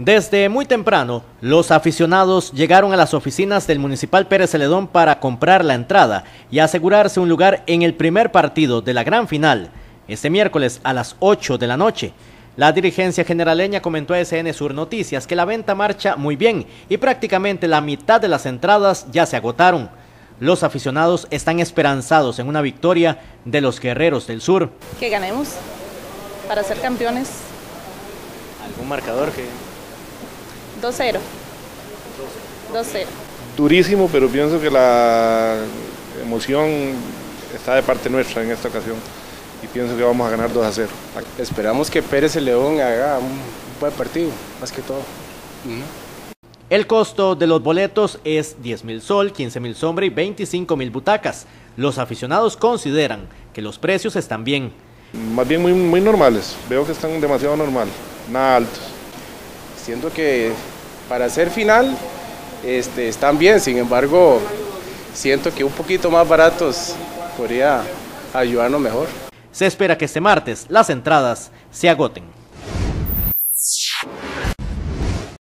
Desde muy temprano, los aficionados llegaron a las oficinas del Municipal Pérez Celedón para comprar la entrada y asegurarse un lugar en el primer partido de la gran final, este miércoles a las 8 de la noche. La dirigencia generaleña comentó a SN Sur Noticias que la venta marcha muy bien y prácticamente la mitad de las entradas ya se agotaron. Los aficionados están esperanzados en una victoria de los Guerreros del Sur. Que ganemos para ser campeones. ¿Algún marcador que...? 2-0. 2-0. Durísimo, pero pienso que la emoción está de parte nuestra en esta ocasión y pienso que vamos a ganar 2-0. Esperamos que Pérez Celedón haga un buen partido, más que todo. El costo de los boletos es 10.000 sol, 15.000 sombra y 25.000 butacas. Los aficionados consideran que los precios están bien. Más bien muy normales, veo que están demasiado normal, nada altos. Siento que para ser final están bien, sin embargo, siento que un poquito más baratos podría ayudarnos mejor. Se espera que este martes las entradas se agoten.